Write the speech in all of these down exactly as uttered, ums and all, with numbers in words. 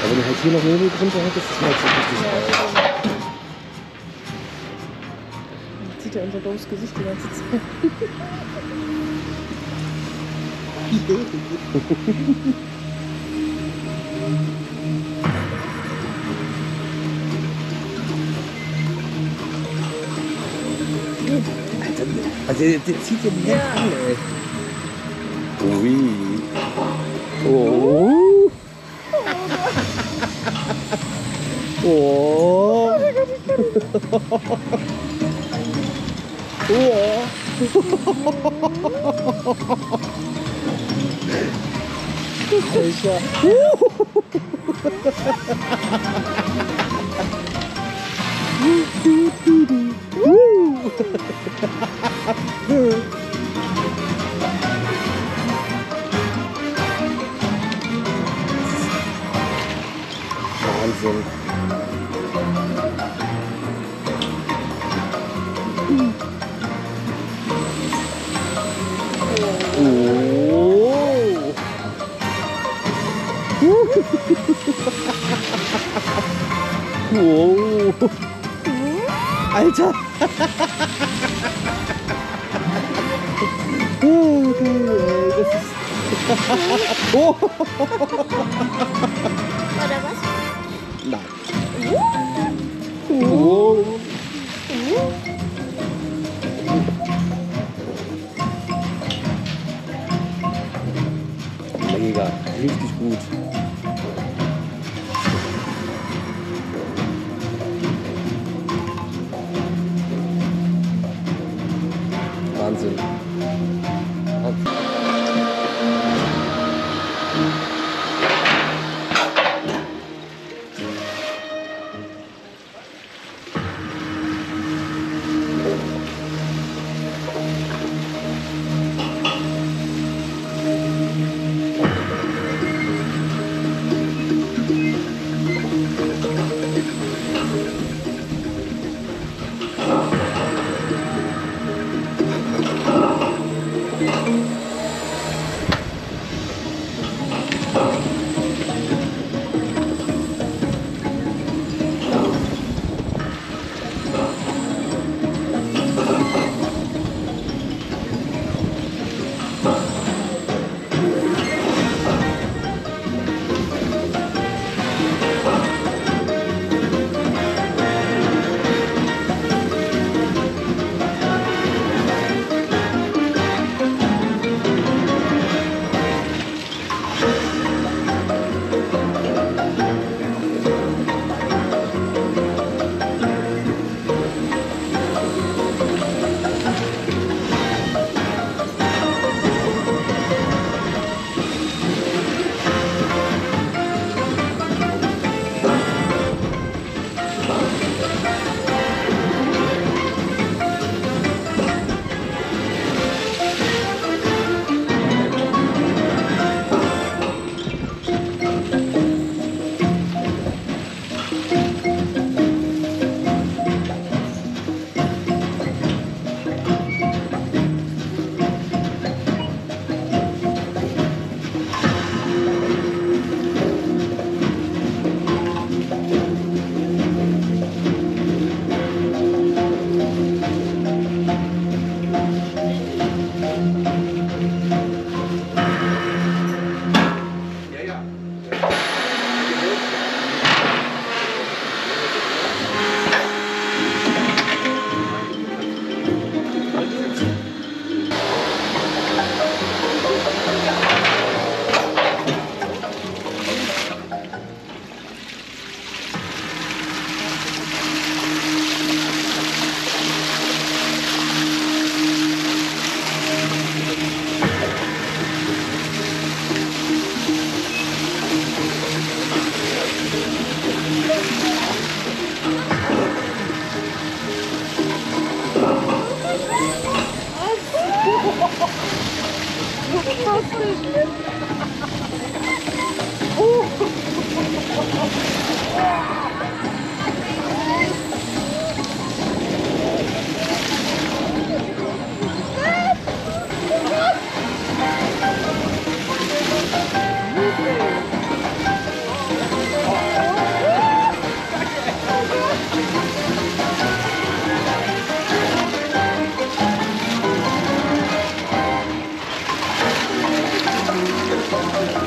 Aber wenn du halt hier noch Nebel drunter hättest, das wäre jetzt so richtig geil. Jetzt sieht ja unser doofes Gesicht die ganze Zeit. Alter, also der, der zieht ja die Hände Ja. an, ey. Ui. Oh. Oh. Alter. Wahnsinn. Oh. Oh. Alter. Oh, geil, ey. Das ist... Oh. Oder was? Nein. Oh. Mega, richtig gut. Wahnsinn.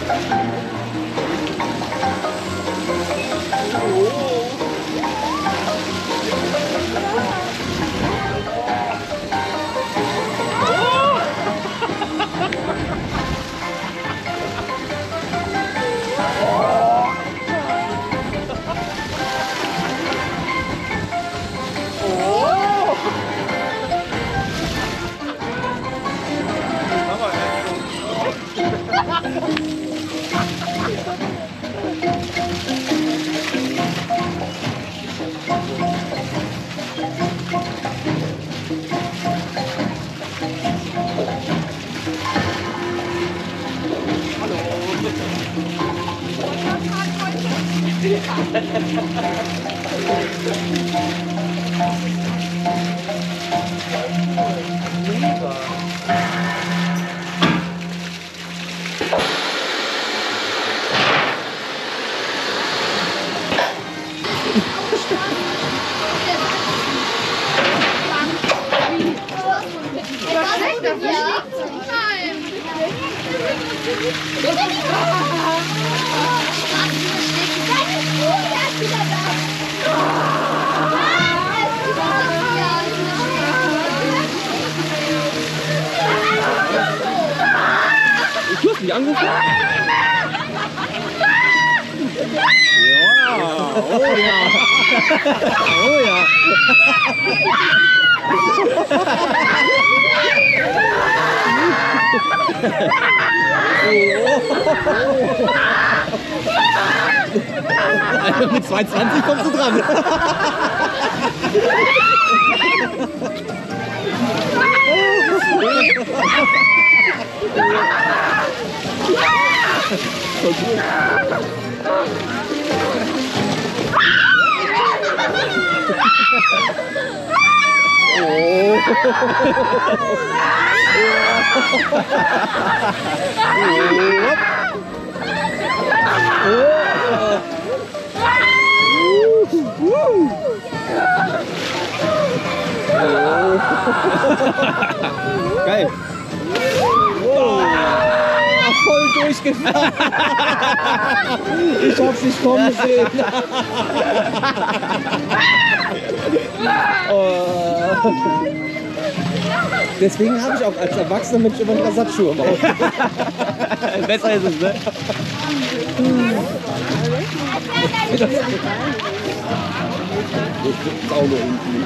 Du hast mich angerufen? Ja, oh ja. Oh ja. Also mit zwei zwanzig kommst du dran. So gut. Oh. Geil. Oh. Voll durchgefahren. Ich hab's nicht kommen sehen. Oh. Deswegen habe ich auch als erwachsener Mensch immer einen Ersatzschuh im Auto. Besser ist es, ne? Ich krieg's auch nur irgendwie.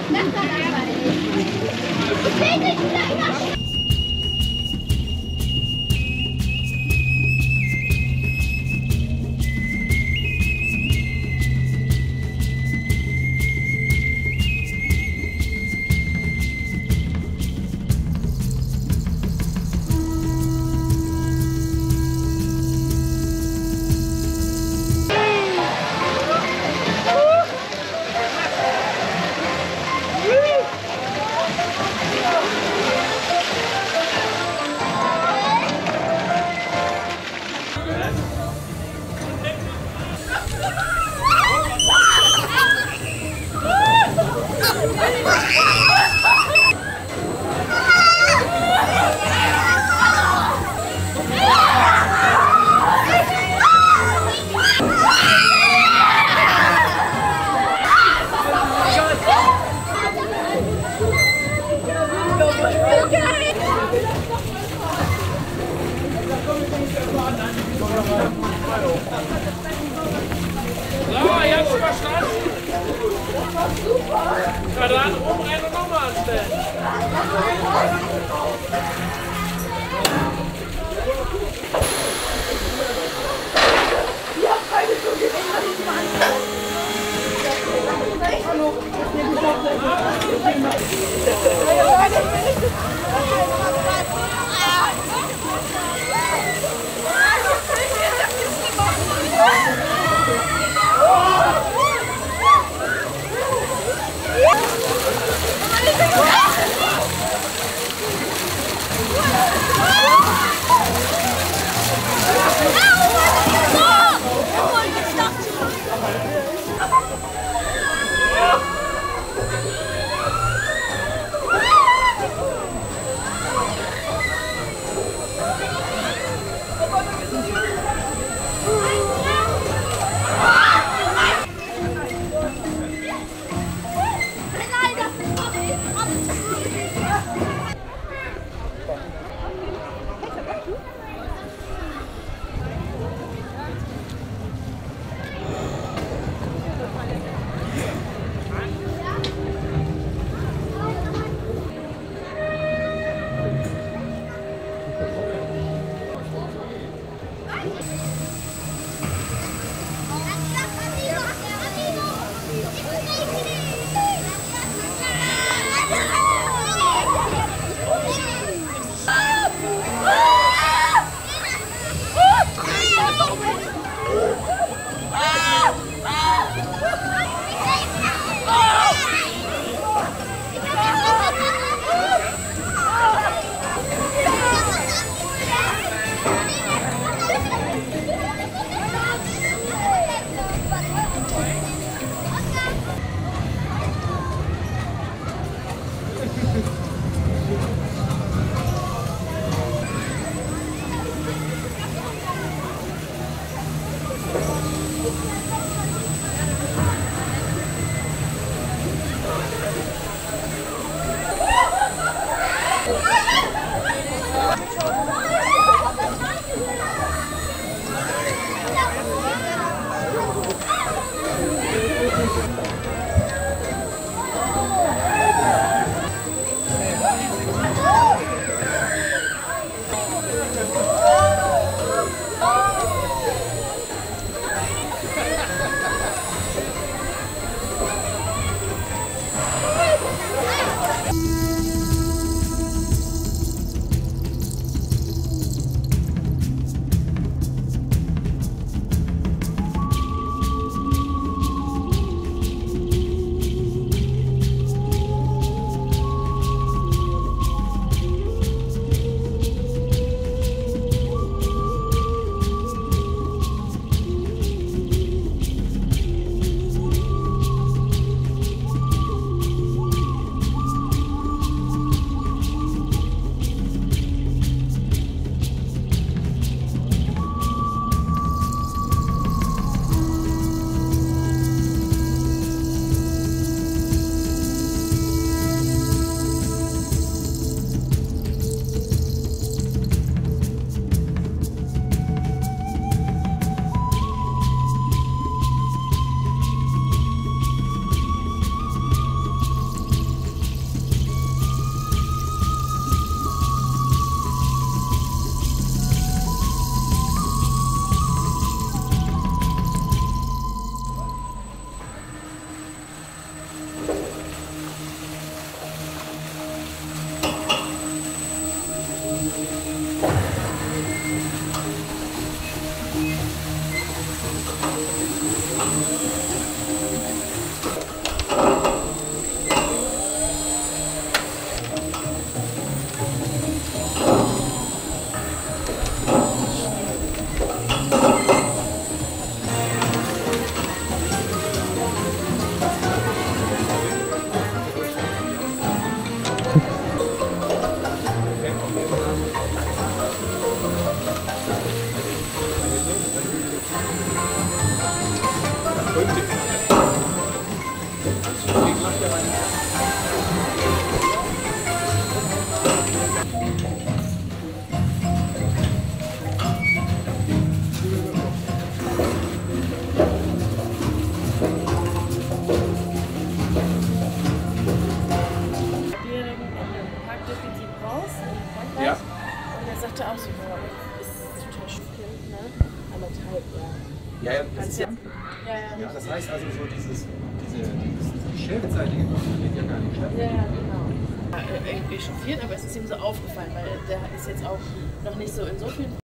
Ja. Und er sagte auch so, boah, ist total schön, ne? Anderthalb, ja. Ja, ja, das ist ja, Ja, ja. ja, das heißt also so dieses, diese, diese schildeseitige funktioniert ja gar nicht statt. Ja, ja, genau. Ja, irgendwie chauffiert, aber es ist ihm so aufgefallen, weil der ist jetzt auch noch nicht so in so vielen